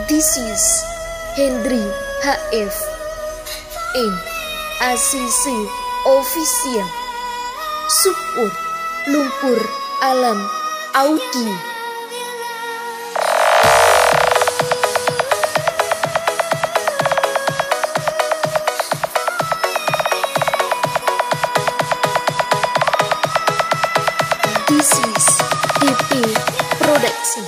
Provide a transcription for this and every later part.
This is Hendry HF in ACC Official Support Lumpur Alam Audio. This is DP Production.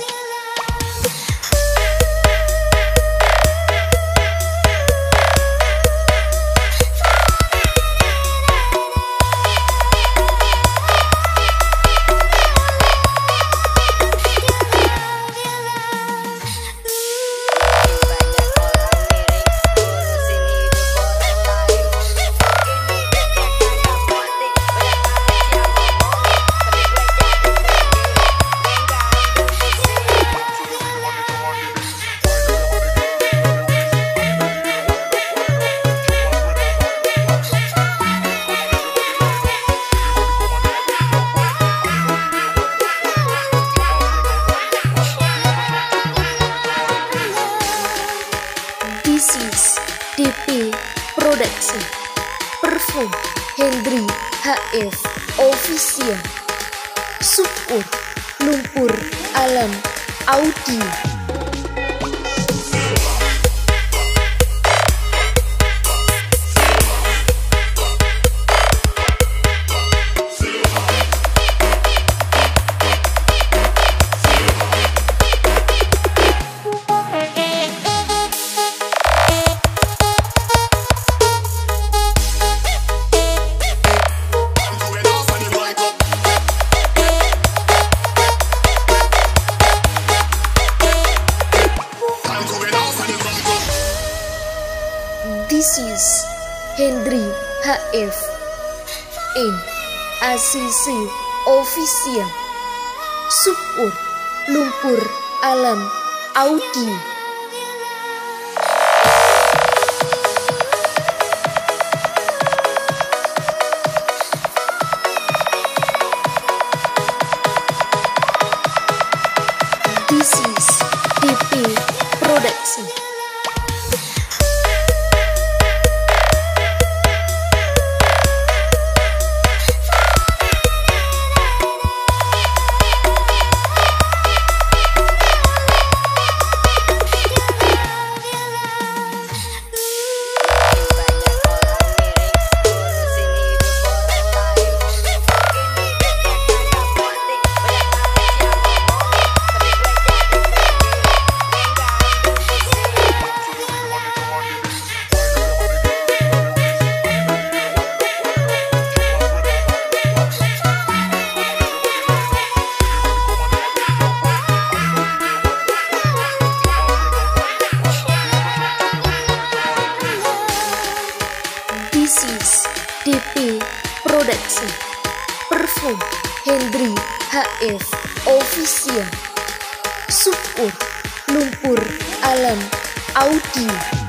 This is DP Production. Perform Hendry HF Official Support Lumpur Alam Audio. This is Hendry HF in ACC Official Support Lumpur Alam Audio. This is DP Production. This is DP Production. Perform Hendry HF Official Support Lumpur Alam Audio.